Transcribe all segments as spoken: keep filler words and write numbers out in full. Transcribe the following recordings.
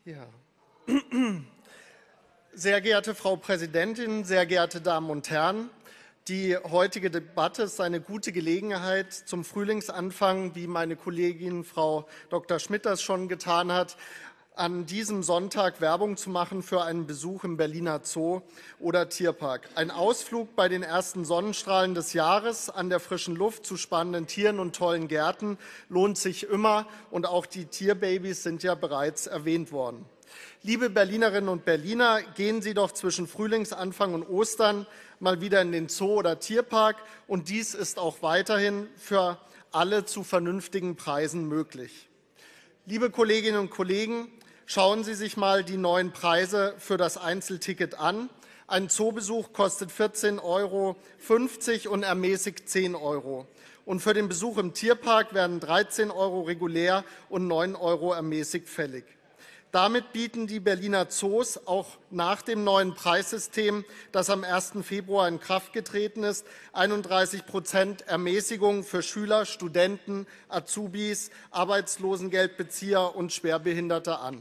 Ja. Sehr geehrte Frau Präsidentin, sehr geehrte Damen und Herren! Die heutige Debatte ist eine gute Gelegenheit, zum Frühlingsanfang, wie meine Kollegin Frau Doktor Schmidt das schon getan hat, an diesem Sonntag Werbung zu machen für einen Besuch im Berliner Zoo oder Tierpark. Ein Ausflug bei den ersten Sonnenstrahlen des Jahres an der frischen Luft zu spannenden Tieren und tollen Gärten lohnt sich immer, und auch die Tierbabys sind ja bereits erwähnt worden. Liebe Berlinerinnen und Berliner, gehen Sie doch zwischen Frühlingsanfang und Ostern mal wieder in den Zoo oder Tierpark, und dies ist auch weiterhin für alle zu vernünftigen Preisen möglich. Liebe Kolleginnen und Kollegen, schauen Sie sich mal die neuen Preise für das Einzelticket an. Ein Zoobesuch kostet vierzehn Euro fünfzig und ermäßigt zehn Euro. Und für den Besuch im Tierpark werden dreizehn Euro regulär und neun Euro ermäßigt fällig. Damit bieten die Berliner Zoos auch nach dem neuen Preissystem, das am ersten Februar in Kraft getreten ist, einunddreißig Prozent Ermäßigung für Schüler, Studenten, Azubis, Arbeitslosengeldbezieher und Schwerbehinderte an.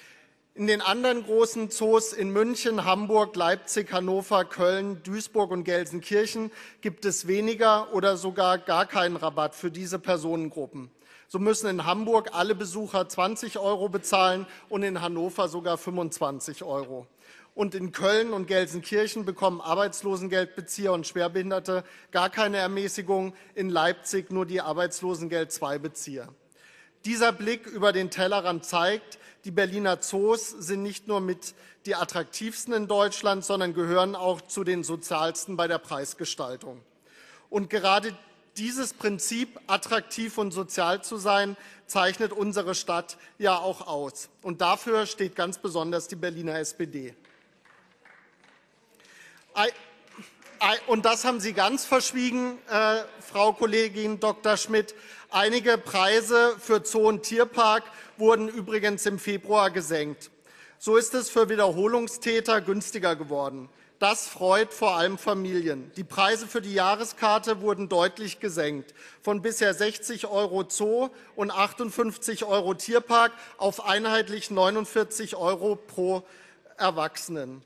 In den anderen großen Zoos in München, Hamburg, Leipzig, Hannover, Köln, Duisburg und Gelsenkirchen gibt es weniger oder sogar gar keinen Rabatt für diese Personengruppen. So müssen in Hamburg alle Besucher zwanzig Euro bezahlen und in Hannover sogar fünfundzwanzig Euro. Und in Köln und Gelsenkirchen bekommen Arbeitslosengeldbezieher und Schwerbehinderte gar keine Ermäßigung, in Leipzig nur die Arbeitslosengeld zwei Bezieher. Dieser Blick über den Tellerrand zeigt, die Berliner Zoos sind nicht nur mit die attraktivsten in Deutschland, sondern gehören auch zu den sozialsten bei der Preisgestaltung. Und gerade dieses Prinzip, attraktiv und sozial zu sein, zeichnet unsere Stadt ja auch aus. Und dafür steht ganz besonders die Berliner S P D. Und das haben Sie ganz verschwiegen, äh, Frau Kollegin Doktor Schmidt. Einige Preise für Zoo und Tierpark wurden übrigens im Februar gesenkt. So ist es für Wiederholungstäter günstiger geworden. Das freut vor allem Familien. Die Preise für die Jahreskarte wurden deutlich gesenkt. Von bisher sechzig Euro Zoo und achtundfünfzig Euro Tierpark auf einheitlich neunundvierzig Euro pro Erwachsenen.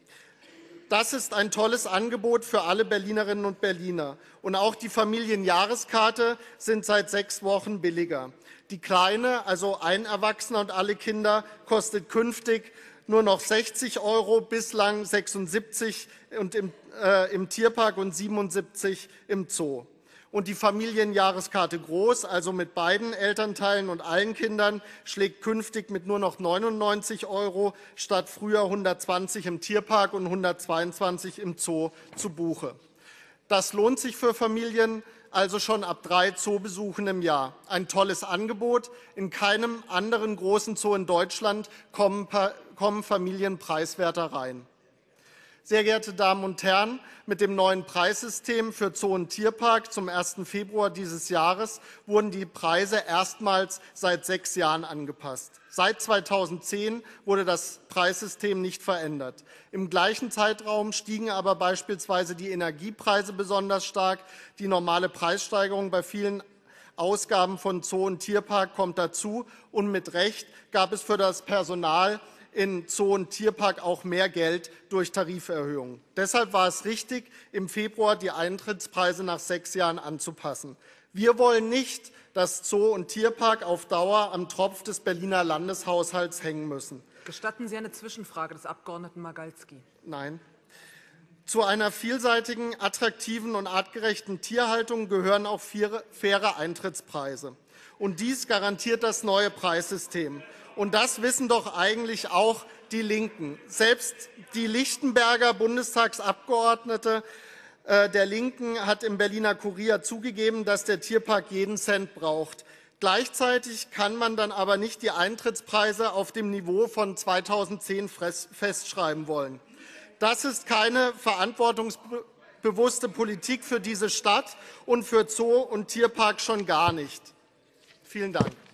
Das ist ein tolles Angebot für alle Berlinerinnen und Berliner. Und auch die Familienjahreskarte sind seit sechs Wochen billiger. Die kleine, also ein Erwachsener und alle Kinder, kostet künftig nur noch sechzig Euro, bislang sechsundsiebzig und im, äh, im Tierpark und siebenundsiebzig im Zoo. Und die Familienjahreskarte Groß, also mit beiden Elternteilen und allen Kindern, schlägt künftig mit nur noch neunundneunzig Euro statt früher hundertzwanzig im Tierpark und hundertzweiundzwanzig im Zoo zu Buche. Das lohnt sich für Familien also schon ab drei Zoobesuchen im Jahr. Ein tolles Angebot. In keinem anderen großen Zoo in Deutschland kommen, kommen Familien preiswerter rein. Sehr geehrte Damen und Herren, mit dem neuen Preissystem für Zoo und Tierpark zum ersten Februar dieses Jahres wurden die Preise erstmals seit sechs Jahren angepasst. Seit zweitausendzehn wurde das Preissystem nicht verändert. Im gleichen Zeitraum stiegen aber beispielsweise die Energiepreise besonders stark. Die normale Preissteigerung bei vielen Ausgaben von Zoo und Tierpark kommt dazu. Und mit Recht gab es für das Personal in Zoo und Tierpark auch mehr Geld durch Tariferhöhungen. Deshalb war es richtig, im Februar die Eintrittspreise nach sechs Jahren anzupassen. Wir wollen nicht, dass Zoo und Tierpark auf Dauer am Tropf des Berliner Landeshaushalts hängen müssen. Gestatten Sie eine Zwischenfrage des Abgeordneten Magalski? Nein. Zu einer vielseitigen, attraktiven und artgerechten Tierhaltung gehören auch faire Eintrittspreise. Und dies garantiert das neue Preissystem. Und das wissen doch eigentlich auch die Linken. Selbst die Lichtenberger Bundestagsabgeordnete äh, der Linken hat im Berliner Kurier zugegeben, dass der Tierpark jeden Cent braucht. Gleichzeitig kann man dann aber nicht die Eintrittspreise auf dem Niveau von zweitausendzehn festschreiben wollen. Das ist keine verantwortungsbewusste Politik für diese Stadt und für Zoo und Tierpark schon gar nicht. Vielen Dank.